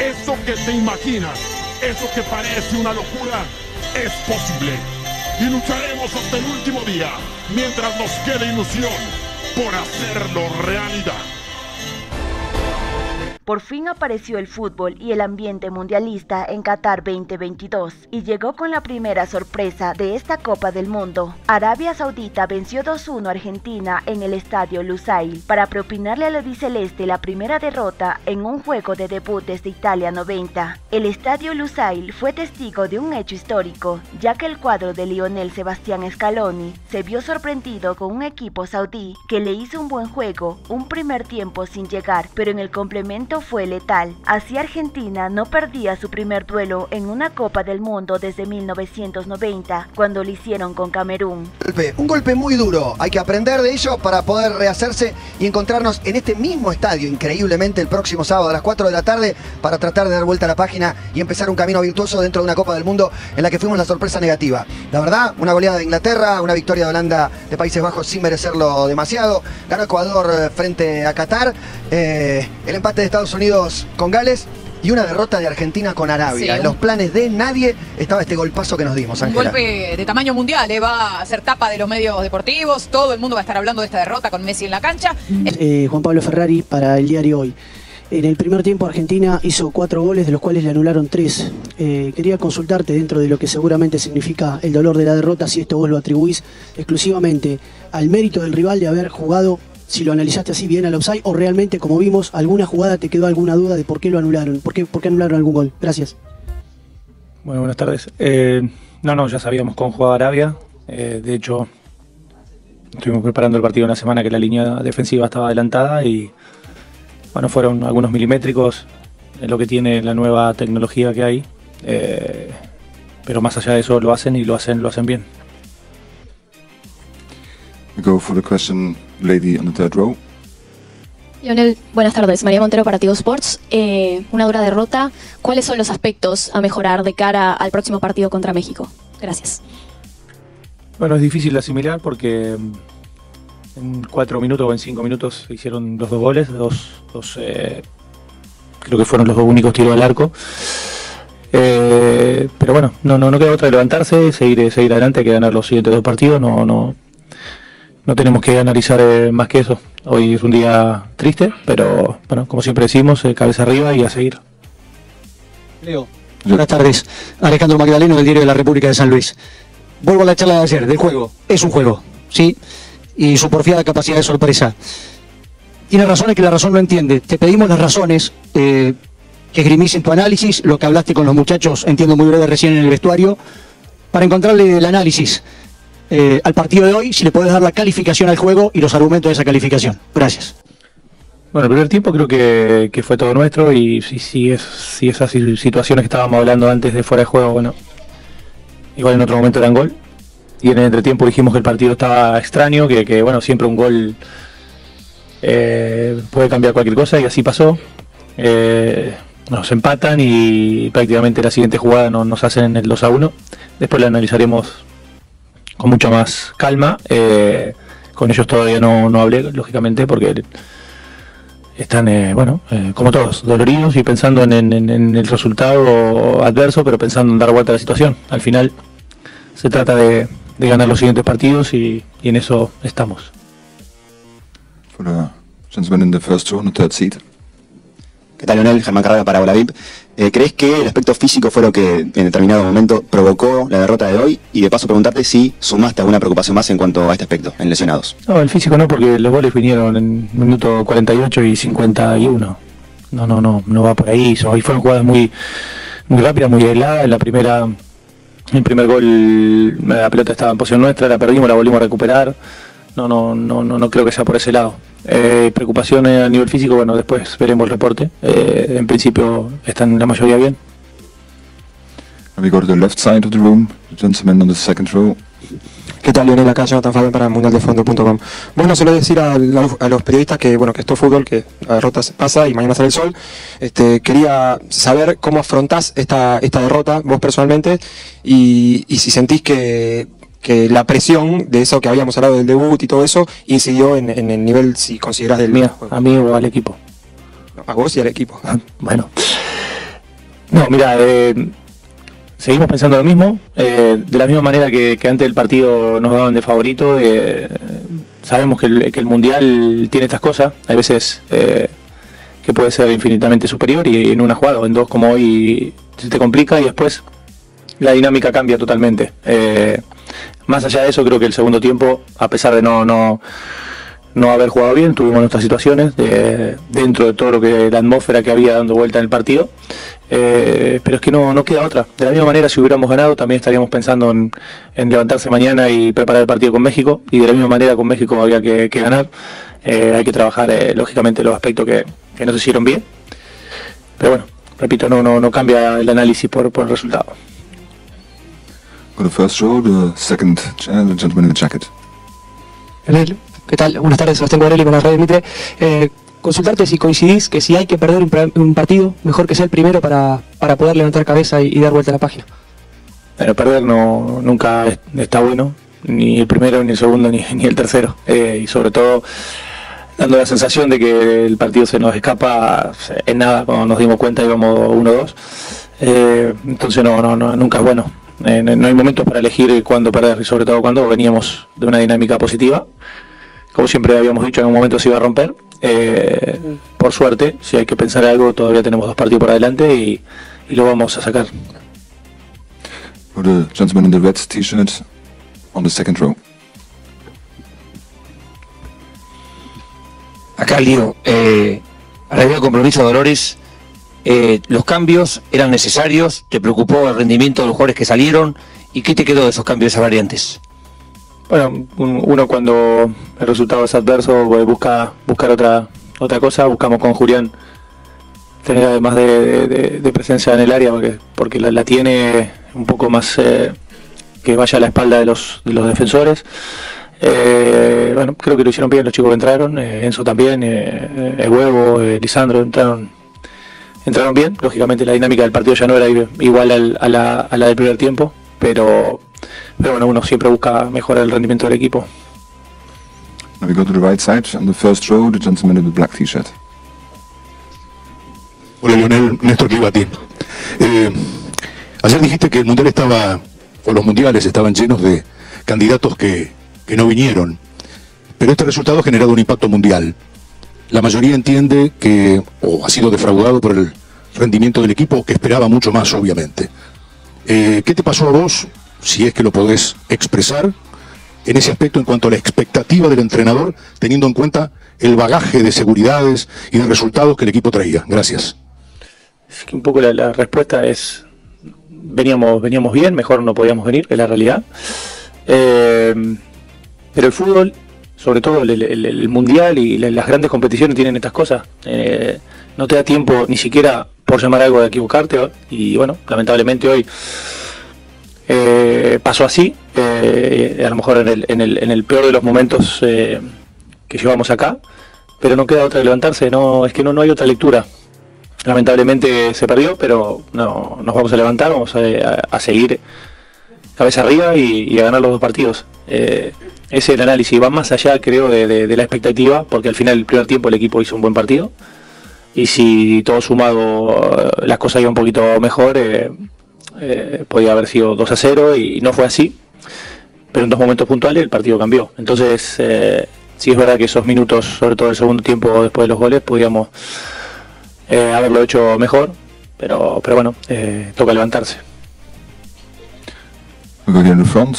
Eso que te imaginas, eso que parece una locura, es posible. Y lucharemos hasta el último día, mientras nos quede ilusión, por hacerlo realidad. Por fin apareció el fútbol y el ambiente mundialista en Qatar 2022 y llegó con la primera sorpresa de esta Copa del Mundo. Arabia Saudita venció 2-1 a Argentina en el estadio Lusail para propinarle al albiceleste la primera derrota en un juego de debut desde Italia 90. El estadio Lusail fue testigo de un hecho histórico, ya que el cuadro de Lionel Sebastián Scaloni se vio sorprendido con un equipo saudí que le hizo un buen juego, un primer tiempo sin llegar, pero en el complemento fue letal. Así Argentina no perdía su primer duelo en una Copa del Mundo desde 1990, cuando lo hicieron con Camerún. Un golpe muy duro, hay que aprender de ello para poder rehacerse y encontrarnos en este mismo estadio, increíblemente, el próximo sábado a las 4 de la tarde, para tratar de dar vuelta a la página y empezar un camino virtuoso dentro de una Copa del Mundo en la que fuimos la sorpresa negativa. La verdad, una goleada de Inglaterra, una victoria de Holanda de Países Bajos sin merecerlo demasiado, ganó Ecuador frente a Qatar, el empate de Estados Unidos con Gales y una derrota de Argentina con Arabia. Sí, en los planes de nadie estaba este golpazo que nos dimos, un Ángela. golpe de tamaño mundial, va a ser tapa de los medios deportivos, todo el mundo va a estar hablando de esta derrota con Messi en la cancha. Juan Pablo Ferrari para el diario Hoy. En el primer tiempo Argentina hizo 4 goles, de los cuales le anularon 3. Quería consultarte, dentro de lo que seguramente significa el dolor de la derrota, si esto vos lo atribuís exclusivamente al mérito del rival de haber jugado, si lo analizaste así, bien al offside, o realmente, como vimos, alguna jugada te quedó alguna duda de por qué lo anularon, por qué anularon algún gol. Gracias. Bueno, buenas tardes. No, ya sabíamos cómo jugaba Arabia. De hecho, estuvimos preparando el partido una semana que la línea defensiva estaba adelantada y bueno, fueron algunos milimétricos en lo que tiene la nueva tecnología que hay. Pero más allá de eso lo hacen y lo hacen bien. We go for the question, lady on the third row. Lionel, buenas tardes. María Montero para Tigo Sports. Una dura derrota. ¿Cuáles son los aspectos a mejorar de cara al próximo partido contra México? Gracias. Bueno, es difícil de asimilar porque en 4 minutos o en 5 minutos se hicieron los 2 goles, creo que fueron los 2 únicos tiros al arco. Pero bueno, no queda otra que levantarse, seguir adelante, hay que ganar los siguientes 2 partidos, no tenemos que analizar más que eso. Hoy es un día triste, pero bueno, como siempre decimos, cabeza arriba y a seguir. Leo, buenas tardes. Alejandro Magdaleno del Diario de la República de San Luis. Vuelvo a la charla de ayer, del juego. Es un juego, ¿sí? Y su porfiada capacidad de sorpresa. Tiene razones que la razón no entiende. Te pedimos las razones que esgrimís en tu análisis, lo que hablaste con los muchachos, entiendo muy breve recién en el vestuario, para encontrarle el análisis al partido de hoy, si le podés dar la calificación al juego y los argumentos de esa calificación. Gracias. Bueno, el primer tiempo creo que fue todo nuestro y si esas situaciones que estábamos hablando antes de fuera de juego, bueno, igual en otro momento eran gol. Y en el entretiempo dijimos que el partido estaba extraño, que bueno, siempre un gol puede cambiar cualquier cosa y así pasó. Nos empatan y prácticamente la siguiente jugada nos hacen el 2-1. Después la analizaremos con mucha más calma. Con ellos todavía no hablé, lógicamente, porque están, como todos, doloridos y pensando en el resultado adverso, pero pensando en dar vuelta a la situación. Al final se trata de ganar los siguientes partidos y en eso estamos. For the gentleman in the first row, on the third seat. ¿Qué tal, Lionel? Germán Carrera para Bola VIP. ¿Crees que el aspecto físico fue lo que en determinado momento provocó la derrota de hoy? Y de paso preguntarte si sumaste alguna preocupación más en cuanto a este aspecto, en lesionados. No, el físico no, porque los goles vinieron en minuto 48 y 51. No va por ahí. Hoy fueron jugadas muy rápidas, muy aisladas. El primer gol, la pelota estaba en posición nuestra, la perdimos, la volvimos a recuperar. No creo que sea por ese lado. Preocupación a nivel físico, bueno, después veremos el reporte. En principio están la mayoría bien. We go to the left side of the room, the gentleman on the second row. ¿Qué tal, Lionel? Acá Jonathan Fabián para mundialdefondo.com. Bueno, se lo decir a los periodistas que esto es fútbol, que la derrota pasa y mañana sale el sol. Quería saber cómo afrontás esta derrota, vos personalmente, y si sentís que la presión de eso que habíamos hablado del debut y todo eso incidió en el nivel, si considerás, del mío, a mí o al equipo. A vos y al equipo. Bueno, No, mira, seguimos pensando lo mismo. De la misma manera que antes del partido nos daban de favorito, sabemos que el Mundial tiene estas cosas. Hay veces que puede ser infinitamente superior y en una jugada o en dos como hoy se te complica y después la dinámica cambia totalmente. Más allá de eso, creo que el segundo tiempo, a pesar de no haber jugado bien, tuvimos nuestras situaciones dentro de todo lo que la atmósfera que había dando vuelta en el partido, pero es que no queda otra. De la misma manera, si hubiéramos ganado, también estaríamos pensando en levantarse mañana y preparar el partido con México, y de la misma manera con México había que ganar. Hay que trabajar lógicamente los aspectos que no se hicieron bien, pero bueno, repito, no cambia el análisis por el resultado. For the first row, the second chair, the gentleman in the jacket. ¿Qué tal? Buenas tardes, Sebastián Guarelli con la Radio Mitre. Consultarte si coincidís que si hay que perder un partido, mejor que sea el primero para poder levantar cabeza y dar vuelta a la página. Pero perder nunca está bueno, ni el primero, ni el segundo, ni el tercero. Y sobre todo dando la sensación de que el partido se nos escapa en nada. Cuando nos dimos cuenta íbamos 1-2. Entonces nunca es bueno. No hay momentos para elegir cuándo perder, y sobre todo cuando veníamos de una dinámica positiva. Como siempre habíamos dicho, en un momento se iba a romper. Por suerte, si hay que pensar algo, todavía tenemos 2 partidos por adelante y lo vamos a sacar. For the gentleman in the red t-shirt on the second row. Acá Lío, para el compromiso de Dolores, los cambios eran necesarios, ¿te preocupó el rendimiento de los jugadores que salieron? ¿Y qué te quedó de esos cambios, esas variantes? Bueno, uno cuando el resultado es adverso buscar otra cosa. Buscamos con Julián tener además de presencia en el área, porque la tiene un poco más que vaya a la espalda de los defensores. Bueno, creo que lo hicieron bien los chicos que entraron, Enzo también, el Huevo, Lisandro entraron bien. Lógicamente la dinámica del partido ya no era igual a la del primer tiempo, pero bueno, uno siempre busca mejorar el rendimiento del equipo. Now we go to the right side, on the first row, the gentleman in the black t-shirt. Hola Lionel, Néstor Clibati. Ayer dijiste que el mundial los mundiales estaban llenos de candidatos que no vinieron, pero este resultado ha generado un impacto mundial. La mayoría entiende o ha sido defraudado por el rendimiento del equipo, que esperaba mucho más, obviamente. ¿Qué te pasó a vos, si es que lo podés expresar, en ese aspecto en cuanto a la expectativa del entrenador, teniendo en cuenta el bagaje de seguridades y de resultados que el equipo traía? Gracias. Es que un poco la respuesta es, veníamos bien, mejor no podíamos venir, es la realidad. Pero el fútbol, sobre todo el mundial y las grandes competiciones, tienen estas cosas. No te da tiempo ni siquiera por llamar algo de equivocarte, y bueno, lamentablemente hoy pasó así. A lo mejor en el peor de los momentos que llevamos acá, pero no queda otra que levantarse. Es que no hay otra lectura. Lamentablemente se perdió, pero no, nos vamos a levantar, vamos a seguir cabeza arriba y a ganar los 2 partidos. Ese es el análisis, va más allá, creo, de la expectativa, porque al final el primer tiempo el equipo hizo un buen partido, y si todo sumado las cosas iban un poquito mejor, podía haber sido 2-0 y no fue así, pero en 2 momentos puntuales el partido cambió. Entonces sí es verdad que esos minutos, sobre todo el segundo tiempo después de los goles, podíamos haberlo hecho mejor, pero bueno, toca levantarse. We go here in the front.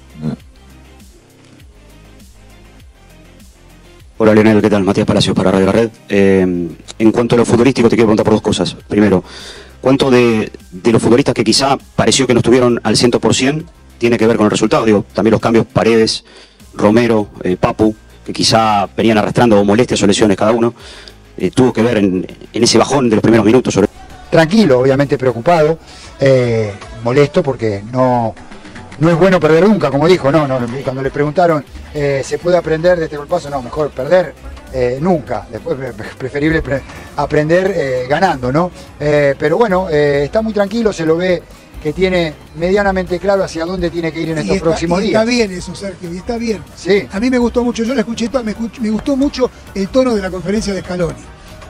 Hola Lionel, ¿qué tal? Matías Palacios para Radio La Red. En cuanto a lo futbolístico, te quiero preguntar por 2 cosas. Primero, ¿cuánto de los futbolistas que quizá pareció que no estuvieron al 100% tiene que ver con el resultado? Digo, también los cambios Paredes, Romero, Papu, que quizá venían arrastrando molestias o lesiones cada uno, tuvo que ver en ese bajón de los primeros minutos. Tranquilo, obviamente preocupado, molesto porque no es bueno perder nunca, como dijo, cuando le preguntaron, ¿se puede aprender de este golpazo? No, mejor perder nunca, después preferible aprender ganando, ¿no? Pero bueno, está muy tranquilo, se lo ve que tiene medianamente claro hacia dónde tiene que ir en estos próximos días. Está bien eso, Sergio, y está bien. Sí. A mí me gustó mucho, yo la escuché, me gustó mucho el tono de la conferencia de Scaloni.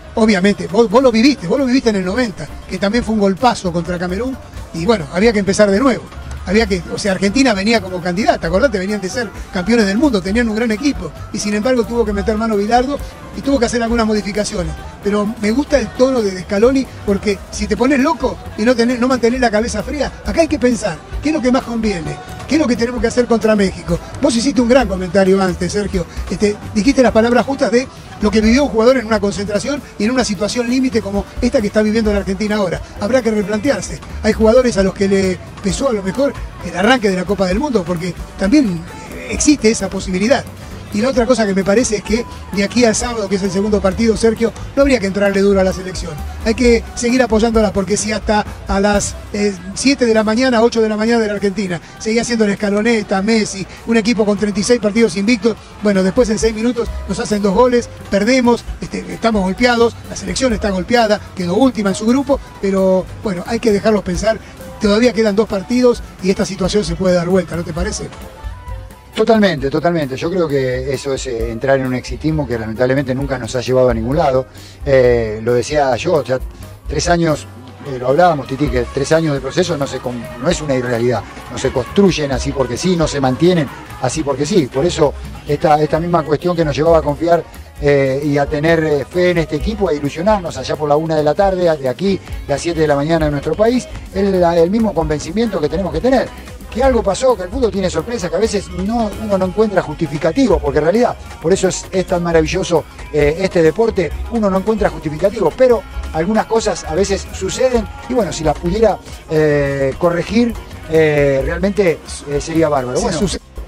obviamente, vos lo viviste en el 90, que también fue un golpazo contra Camerún, y bueno, había que empezar de nuevo. Argentina venía como candidata, acordate, venían de ser campeones del mundo, tenían un gran equipo, y sin embargo tuvo que meter mano Bilardo y tuvo que hacer algunas modificaciones. Pero me gusta el tono de Scaloni, porque si te pones loco y no mantenés la cabeza fría, acá hay que pensar, ¿qué es lo que más conviene? ¿Qué es lo que tenemos que hacer contra México? Vos hiciste un gran comentario antes, Sergio, dijiste las palabras justas de lo que vivió un jugador en una concentración y en una situación límite como esta que está viviendo la Argentina ahora. Habrá que replantearse. Hay jugadores a los que le pesó a lo mejor el arranque de la Copa del Mundo, porque también existe esa posibilidad. Y la otra cosa que me parece es que de aquí al sábado, que es el segundo partido, Sergio, no habría que entrarle duro a la selección. Hay que seguir apoyándola, porque si hasta a las 7 de la mañana, 8 de la mañana de la Argentina, seguía siendo el Escaloneta, Messi, un equipo con 36 partidos invictos, bueno, después en 6 minutos nos hacen 2 goles, perdemos, estamos golpeados, la selección está golpeada, quedó última en su grupo, pero bueno, hay que dejarlos pensar. Todavía quedan 2 partidos y esta situación se puede dar vuelta, ¿no te parece? Totalmente, totalmente. Yo creo que eso es entrar en un exitismo que lamentablemente nunca nos ha llevado a ningún lado. Lo decía yo, ya 3 años, lo hablábamos, Titi, que 3 años de proceso no es una irrealidad. No se construyen así porque sí, no se mantienen así porque sí. Por eso esta misma cuestión que nos llevaba a confiar y a tener fe en este equipo, a ilusionarnos allá por la 1 de la tarde, de aquí, las 7 de la mañana en nuestro país, es el mismo convencimiento que tenemos que tener. Que algo pasó, que el fútbol tiene sorpresas, que a veces uno no encuentra justificativo, porque en realidad, por eso es tan maravilloso este deporte, uno no encuentra justificativo, pero algunas cosas a veces suceden, y bueno, si las pudiera corregir, realmente sería bárbaro. Bueno,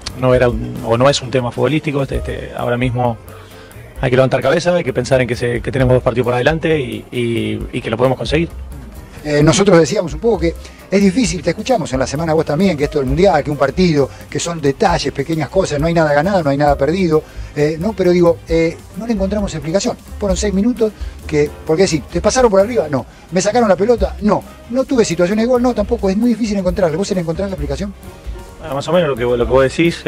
no es un tema futbolístico, ahora mismo hay que levantar cabeza, hay que pensar en que tenemos 2 partidos por adelante y que lo podemos conseguir. Nosotros decíamos un poco que es difícil, te escuchamos en la semana vos también, que esto del Mundial, que un partido, que son detalles, pequeñas cosas, no hay nada ganado, no hay nada perdido, ¿no? Pero digo, no le encontramos explicación. Fueron 6 minutos porque sí, ¿te pasaron por arriba? No. ¿Me sacaron la pelota? No. ¿No tuve situaciones de gol? No, tampoco. Es muy difícil encontrarle. ¿Vos encontrás la explicación? Más o menos lo que vos decís.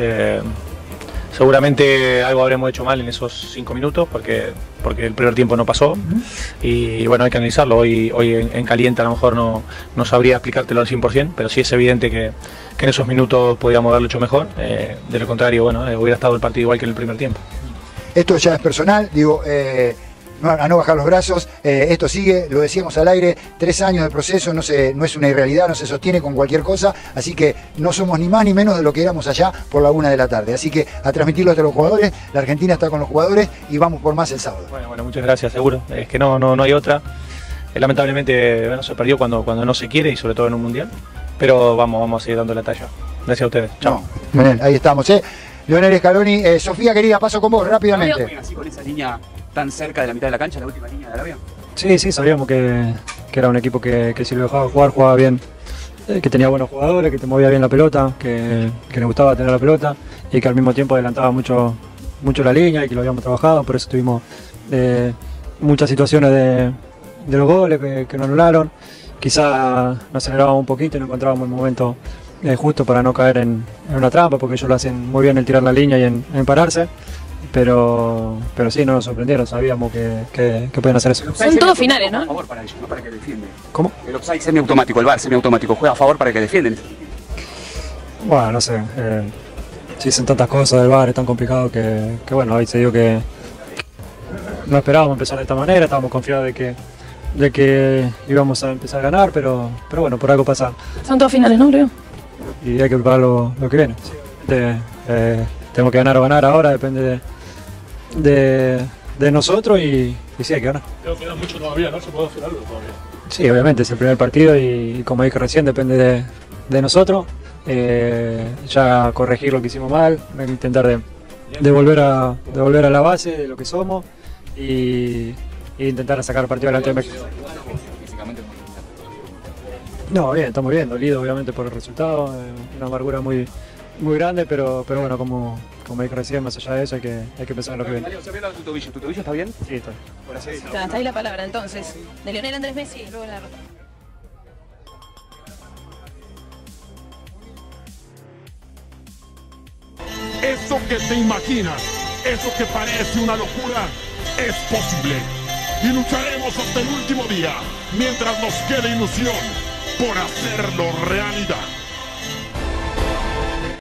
Seguramente algo habremos hecho mal en esos 5 minutos porque el primer tiempo no pasó y bueno, hay que analizarlo. Hoy en caliente a lo mejor no sabría explicártelo al 100%, pero sí es evidente que en esos minutos podíamos haberlo hecho mejor. De lo contrario, bueno, hubiera estado el partido igual que en el primer tiempo. Esto ya es personal, digo, a no bajar los brazos, esto sigue, lo decíamos al aire, 3 años de proceso, no es una irrealidad, no se sostiene con cualquier cosa, así que no somos ni más ni menos de lo que éramos allá por la 1 de la tarde. Así que a transmitirlo a los jugadores, la Argentina está con los jugadores y vamos por más el sábado. Bueno, muchas gracias, seguro, es que no hay otra. Lamentablemente se perdió cuando no se quiere y sobre todo en un mundial, pero vamos a seguir dando la talla. Gracias a ustedes, chao. Bien, ahí estamos, Leonel Scaloni. Sofía querida, paso con vos rápidamente. Así con esa línea tan cerca de la mitad de la cancha, la última línea de Arabia. Sí, sabíamos que era un equipo que si lo dejaba jugar, jugaba bien, que tenía buenos jugadores, que te movía bien la pelota, que le gustaba tener la pelota y que al mismo tiempo adelantaba mucho la línea y que lo habíamos trabajado, por eso tuvimos muchas situaciones de los goles que nos anularon. Quizá nos acelerábamos un poquito y no encontrábamos el momento justo para no caer en una trampa, porque ellos lo hacen muy bien en tirar la línea y en pararse. Pero sí, no nos sorprendieron, sabíamos que pueden hacer eso. Son todos finales, ¿no? A favor para ellos, no para que defienden. ¿Cómo? El offside semiautomático, el VAR semiautomático, juega a favor para que defienden. Bueno, no sé. Se dicen tantas cosas del VAR, es tan complicado que bueno, ahí se dio que no esperábamos empezar de esta manera, estábamos confiados de que íbamos a empezar a ganar, pero bueno, por algo pasa. Son todos finales, ¿no, creo? Y hay que preparar lo que viene. Sí, tenemos que ganar o ganar ahora, depende de nosotros y sí hay que ganar. Creo que queda mucho todavía, ¿no? ¿Se puede hacer algo todavía? Sí, obviamente, es el primer partido y como dije recién, depende de nosotros. Ya corregir lo que hicimos mal, intentar de volver a la base de lo que somos y intentar sacar partido adelante de México. No, bien, estamos bien, dolido obviamente por el resultado, una amargura muy grande, pero bueno, como dije recién, más allá de eso hay que pensar en lo que viene. ¿Tu tobillo está bien? Sí, está bien. Está ahí la palabra entonces, de Lionel Andrés Messi y luego la derrota. Eso que te imaginas, eso que parece una locura, es posible. y lucharemos hasta el último día mientras nos quede ilusión por hacerlo realidad.